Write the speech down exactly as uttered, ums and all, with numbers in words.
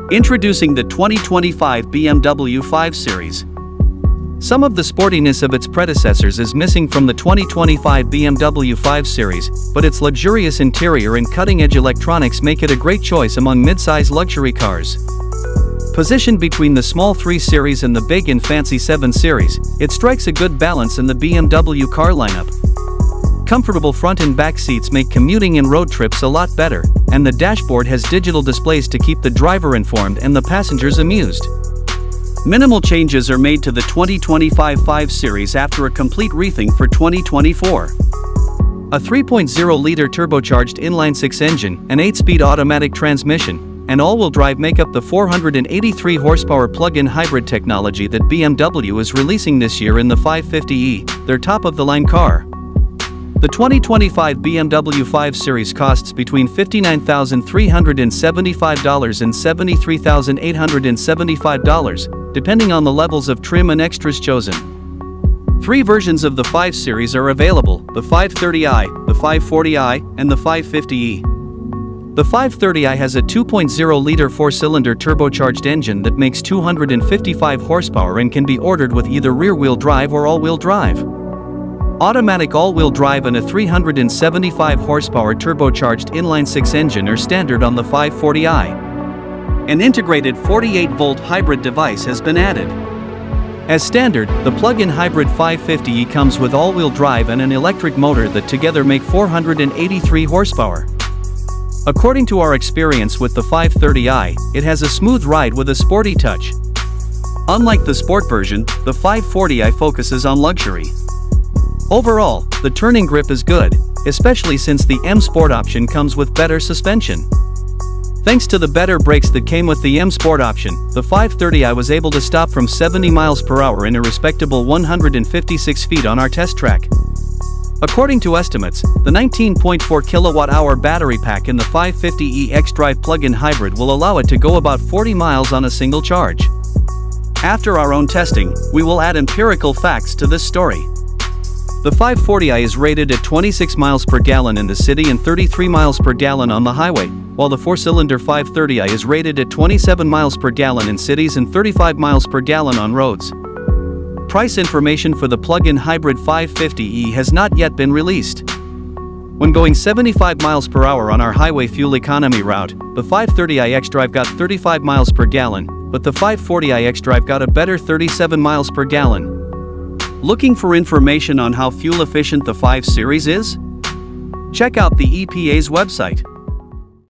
Introducing the twenty twenty-five B M W five Series. Some of the sportiness of its predecessors is missing from the twenty twenty-five B M W five Series, but its luxurious interior and cutting-edge electronics make it a great choice among mid-size luxury cars. Positioned between the small three Series and the big and fancy seven Series, it strikes a good balance in the B M W car lineup. Comfortable front and back seats make commuting and road trips a lot better, and the dashboard has digital displays to keep the driver informed and the passengers amused. Minimal changes are made to the twenty twenty-five five Series after a complete rethink for twenty twenty-four. A three point oh liter turbocharged inline-six engine, an eight speed automatic transmission, and all-wheel drive make up the four hundred eighty-three horsepower plug-in hybrid technology that B M W is releasing this year in the five fifty E, their top-of-the-line car. The twenty twenty-five B M W five Series costs between fifty-nine thousand three hundred seventy-five dollars and seventy-three thousand eight hundred seventy-five dollars, depending on the levels of trim and extras chosen. Three versions of the five Series are available: the five thirty i, the five forty i, and the five fifty E. The five thirty i has a two point oh liter four-cylinder turbocharged engine that makes two hundred fifty-five horsepower and can be ordered with either rear-wheel drive or all-wheel drive. Automatic all-wheel drive and a three hundred seventy-five horsepower turbocharged inline-six engine are standard on the five forty i. An integrated forty-eight volt hybrid device has been added. As standard, the plug-in hybrid five fifty E comes with all-wheel drive and an electric motor that together make four hundred eighty-three horsepower. According to our experience with the five thirty i, it has a smooth ride with a sporty touch. Unlike the sport version, the five forty i focuses on luxury. Overall, the turning grip is good, especially since the M Sport option comes with better suspension. Thanks to the better brakes that came with the M Sport option, the five thirty i was able to stop from seventy miles per hour in a respectable one hundred fifty-six feet on our test track. According to estimates, the nineteen point four kilowatt hour battery pack in the five fifty E xDrive plug-in hybrid will allow it to go about forty miles on a single charge. After our own testing, we will add empirical facts to this story. The five forty i is rated at twenty-six miles per gallon in the city and thirty-three miles per gallon on the highway, while the four-cylinder five thirty i is rated at twenty-seven miles per gallon in cities and thirty-five miles per gallon on roads. Price information for the plug-in hybrid five fifty E has not yet been released. When going seventy-five miles per hour on our highway fuel economy route, the five thirty i xDrive got thirty-five miles per gallon, but the five forty i xDrive got a better thirty-seven miles per gallon. Looking for information on how fuel efficient the five Series is? Check out the E P A's website.